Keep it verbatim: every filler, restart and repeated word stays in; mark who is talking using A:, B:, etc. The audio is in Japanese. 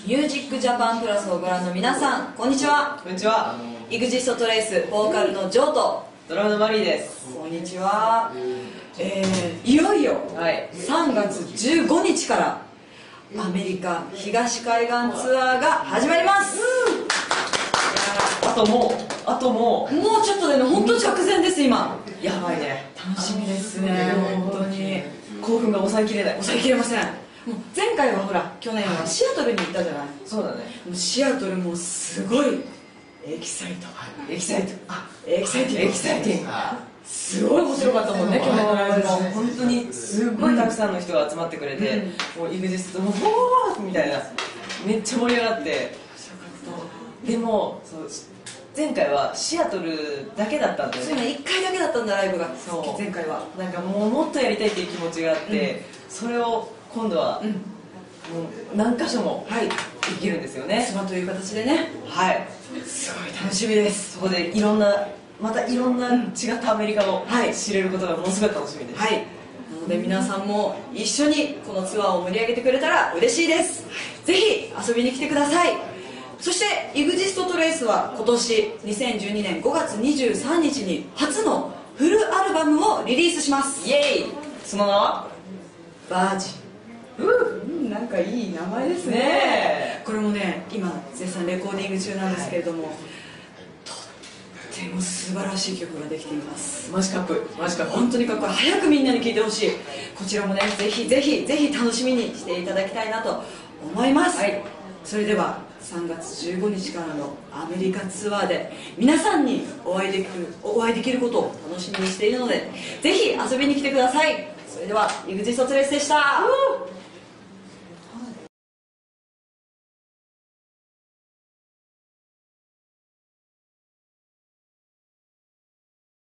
A: ミュージックジャパンプラスをご覧の皆さん、こんにちは。
B: こんにちは。
A: イグジストトレイスボーカルのジョーと
B: ドラムのマリーです。
A: こんにちは。えー、いよいよさんがつじゅうごにちからアメリカ東海岸ツアーが始まります。い
B: やあともうあとも
A: うもうちょっとでね、本当に直前です。今
B: やばいね。
A: 楽しみですね。本当に
B: 興奮が抑えきれない。
A: 抑えきれません。もう前回はほら、去年はシアトルに行ったじゃない。
B: そうだね。
A: もうシアトルもすごいエキサイト、
B: エキサイト、
A: あ、エキサイティング、
B: エキサイティング、
A: すごい面白かったもんね、今日のライブも。
B: 本当にすごいたくさんの人が集まってくれて、もうイグジストもほーみたいな、めっちゃ盛り上がって。でもそう前回はシアトルだけだったんだよね。
A: そうね、いっかいだけだったんだ、ライブが。
B: そう、
A: 前回は
B: なんかもうもっとやりたいっていう気持ちがあって、それを今度はもう何箇所もできるんですよね。
A: ツアーという形でね。
B: はい、
A: すごい楽しみです。
B: そこでいろんなまたいろんな違ったアメリカを知れることがものすごい楽しみです。
A: はい、なので皆さんも一緒にこのツアーを盛り上げてくれたら嬉しいです。ぜひ遊びに来てください。そしてイグジストトレイスは今年にせんじゅうにねんごがつにじゅうさんにちに初のフルアルバムをリリースします。
B: イエーイ。その名は
A: バージン。うん、なんかいい名前ですね。
B: ね。
A: これもね、今絶賛レコーディング中なんですけれども、はい、とっても素晴らしい曲ができています。
B: マジカップ、マジカップ、
A: 本当にかっこいい。早くみんなに聴いてほしい。こちらもね、ぜひぜひぜひ楽しみにしていただきたいなと思います。はい、それではさんがつじゅうごにちからのアメリカツアーで皆さんにお会いできるお会いできることを楽しみにしているので、ぜひ遊びに来てください。それではイグジストトレイスでした。